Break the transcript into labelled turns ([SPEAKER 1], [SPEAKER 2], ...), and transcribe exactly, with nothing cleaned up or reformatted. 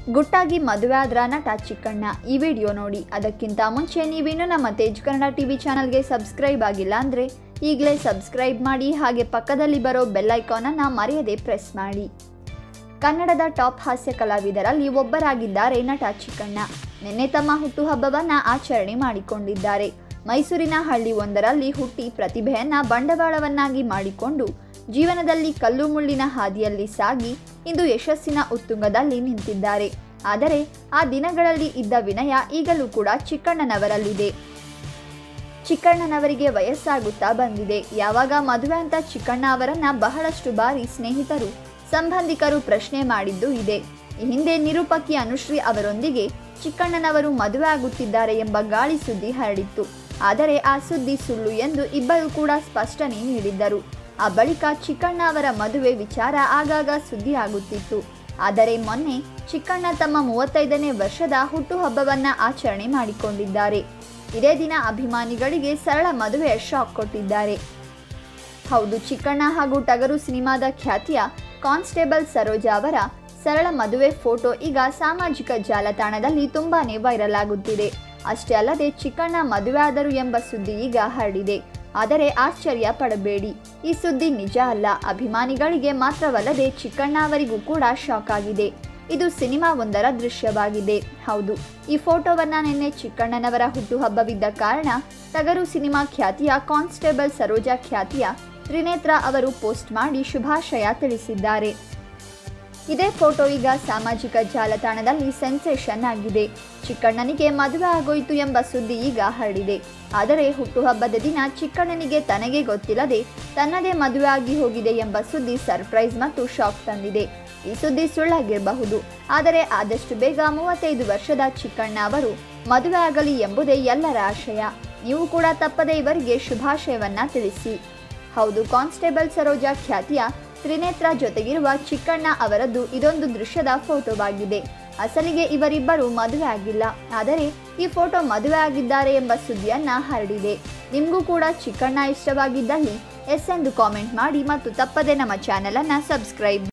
[SPEAKER 1] ಗುಟ್ಟಾಗಿ ಮದುವೆ ಆದ್ರ ನಟ ಚಿಕ್ಕಣ್ಣ ಈ ವಿಡಿಯೋ ನೋಡಿ. ಅದಕ್ಕಿಂತ ಮುಂಚೆ ನೀವಿನ್ನು ನಮ್ಮ ತೇಜ್ ಕನ್ನಡ ಟಿವಿ ಚಾನಲ್ಗೆ ಸಬ್ಸ್ಕ್ರೈಬ್ ಆಗಿಲ್ಲ ಅಂದರೆ ಈಗಲೇ ಸಬ್ಸ್ಕ್ರೈಬ್ ಮಾಡಿ, ಹಾಗೆ ಪಕ್ಕದಲ್ಲಿ ಬರೋ ಬೆಲ್ ಐಕಾನನ್ನು ಮರೆಯದೆ ಪ್ರೆಸ್ ಮಾಡಿ. ಕನ್ನಡದ ಟಾಪ್ ಹಾಸ್ಯ ಕಲಾವಿದರಲ್ಲಿ ಒಬ್ಬರಾಗಿದ್ದಾರೆ ನಟ ಚಿಕ್ಕಣ್ಣ. ನಿನ್ನೆ ತಮ್ಮ ಹುಟ್ಟುಹಬ್ಬವನ್ನು ಆಚರಣೆ ಮಾಡಿಕೊಂಡಿದ್ದಾರೆ. ಮೈಸೂರಿನ ಹಳ್ಳಿ ಒಂದರಲ್ಲಿ ಹುಟ್ಟಿ ಪ್ರತಿಭೆಯನ್ನು ಬಂಡವಾಳವನ್ನಾಗಿ ಮಾಡಿಕೊಂಡು ಜೀವನದಲ್ಲಿ ಕಲ್ಲು ಮುಳ್ಳಿನ ಹಾದಿಯಲ್ಲಿ ಸಾಗಿ ಇಂದು ಯಶಸ್ಸಿನ ಉತ್ತುಂಗದಲ್ಲಿ ನಿಂತಿದ್ದಾರೆ. ಆದರೆ ಆ ದಿನಗಳಲ್ಲಿ ಇದ್ದ ವಿನಯ ಈಗಲೂ ಕೂಡ ಚಿಕ್ಕಣ್ಣನವರಲ್ಲಿದೆ. ಚಿಕ್ಕಣ್ಣನವರಿಗೆ ವಯಸ್ಸಾಗುತ್ತಾ ಬಂದಿದೆ. ಯಾವಾಗ ಮದುವೆ ಅಂತ ಚಿಕ್ಕಣ್ಣ ಅವರನ್ನ ಬಹಳಷ್ಟು ಬಾರಿ ಸ್ನೇಹಿತರು, ಸಂಬಂಧಿಕರು ಪ್ರಶ್ನೆ ಮಾಡಿದ್ದು ಇದೆ. ಈ ಹಿಂದೆ ನಿರೂಪಕಿ ಅನುಶ್ರೀ ಅವರೊಂದಿಗೆ ಚಿಕ್ಕಣ್ಣನವರು ಮದುವೆ ಆಗುತ್ತಿದ್ದಾರೆ ಎಂಬ ಗಾಳಿ ಸುದ್ದಿ ಹರಡಿತ್ತು. ಆದರೆ ಆ ಸುದ್ದಿ ಸುಳ್ಳು ಎಂದು ಇಬ್ಬರು ಕೂಡ ಸ್ಪಷ್ಟನೆ ನೀಡಿದ್ದರು. ಆ ಬಳಿಕ ಚಿಕ್ಕಣ್ಣ ಅವರ ಮದುವೆ ವಿಚಾರ ಆಗಾಗ ಸುದ್ದಿ ಆಗುತ್ತಿತ್ತು. ಆದರೆ ಮೊನ್ನೆ ಚಿಕ್ಕಣ್ಣ ತಮ್ಮ ಮೂವತ್ತೈದನೇ ವರ್ಷದ ಹುಟ್ಟುಹಬ್ಬವನ್ನು ಆಚರಣೆ ಮಾಡಿಕೊಂಡಿದ್ದಾರೆ. ಇದೇ ದಿನ ಅಭಿಮಾನಿಗಳಿಗೆ ಸರಳ ಮದುವೆಯ ಶಾಕ್ ಕೊಟ್ಟಿದ್ದಾರೆ. ಹೌದು, ಚಿಕ್ಕಣ್ಣ ಹಾಗೂ ಟಗರು ಸಿನಿಮಾದ ಖ್ಯಾತಿಯ ಕಾನ್ಸ್ಟೇಬಲ್ ಸರೋಜಾ ಅವರ ಸರಳ ಮದುವೆ ಫೋಟೋ ಈಗ ಸಾಮಾಜಿಕ ಜಾಲತಾಣದಲ್ಲಿ ತುಂಬಾನೇ ವೈರಲ್ ಆಗುತ್ತಿದೆ. ಅಷ್ಟೇ ಅಲ್ಲದೆ ಚಿಕ್ಕಣ್ಣ ಮದುವೆ ಆದರು ಎಂಬ ಸುದ್ದಿ ಈಗ ಹರಡಿದೆ. ಆದರೆ ಆಶ್ಚರ್ಯ ಪಡಬೇಡಿ, ಈ ಸುದ್ದಿ ನಿಜ ಅಲ್ಲ. ಅಭಿಮಾನಿಗಳಿಗೆ ಮಾತ್ರವಲ್ಲದೆ ಚಿಕ್ಕಣ್ಣ ಅವರಿಗೂ ಕೂಡ ಶಾಕ್ ಆಗಿದೆ. ಇದು ಸಿನಿಮಾ ಒಂದರ ದೃಶ್ಯವಾಗಿದೆ. ಹೌದು, ಈ ಫೋಟೋವನ್ನ ನಿನ್ನೆ ಚಿಕ್ಕಣ್ಣನವರ ಹುಟ್ಟುಹಬ್ಬವಿದ್ದ ಕಾರಣ ಟಗರು ಸಿನಿಮಾ ಖ್ಯಾತಿಯ ಕಾನ್ಸ್ಟೇಬಲ್ ಸರೋಜಾ ಖ್ಯಾತಿಯ ತ್ರಿನೇತ್ರ ಅವರು ಪೋಸ್ಟ್ ಮಾಡಿ ಶುಭಾಶಯ ತಿಳಿಸಿದ್ದಾರೆ. ಇದೇ ಫೋಟೋ ಈಗ ಸಾಮಾಜಿಕ ಜಾಲತಾಣದಲ್ಲಿ ಸೆನ್ಸೇಷನ್ ಆಗಿದೆ. ಚಿಕ್ಕಣ್ಣನಿಗೆ ಮದುವೆ ಆಗೋಯ್ತು ಎಂಬ ಸುದ್ದಿ ಈಗ ಹರಡಿದೆ. ಆದರೆ ಹುಟ್ಟುಹಬ್ಬದ ದಿನ ಚಿಕ್ಕಣ್ಣನಿಗೆ ತನಗೆ ಗೊತ್ತಿಲ್ಲದೆ ತನ್ನದೇ ಮದುವೆ ಆಗಿ ಹೋಗಿದೆ ಎಂಬ ಸುದ್ದಿ ಸರ್ಪ್ರೈಸ್ ಮತ್ತು ಶಾಕ್ ತಂದಿದೆ. ಈ ಸುದ್ದಿ ಸುಳ್ಳಾಗಿರಬಹುದು, ಆದರೆ ಆದಷ್ಟು ಬೇಗ ಮೂವತ್ತೈದು ವರ್ಷದ ಚಿಕ್ಕಣ್ಣ ಅವರು ಮದುವೆ ಆಗಲಿ ಎಂಬುದೇ ಎಲ್ಲರ ಆಶಯ. ನೀವು ಕೂಡ ತಪ್ಪದೇ ಇವರಿಗೆ ಶುಭಾಶಯವನ್ನ ತಿಳಿಸಿ. ಹೌದು, ಕಾನ್ಸ್ಟೇಬಲ್ ಸರೋಜಾ ಖ್ಯಾತಿಯ ತ್ರಿನೇತ್ರ ಜೊತೆಗಿರುವ ಚಿಕ್ಕಣ್ಣ ಅವರದ್ದು ಇದೊಂದು ದೃಶ್ಯದ ಫೋಟೋವಾಗಿದೆ. ಅಸಲಿಗೆ ಇವರಿಬ್ಬರು ಮದುವೆ ಆಗಿಲ್ಲ, ಆದರೆ ಈ ಫೋಟೋ ಮದುವೆ ಆಗಿದ್ದಾರೆ ಎಂಬ ಸುದ್ದಿಯನ್ನ ಹರಡಿದೆ. ನಿಮಗೂ ಕೂಡ ಚಿಕ್ಕಣ್ಣ ಇಷ್ಟವಾಗಿದ್ದಲ್ಲಿ ಎಸ್ ಎಂದು ಕಾಮೆಂಟ್ ಮಾಡಿ ಮತ್ತು ತಪ್ಪದೆ ನಮ್ಮ ಚಾನೆಲ್ ಅನ್ನು ಸಬ್ಸ್ಕ್ರೈಬ್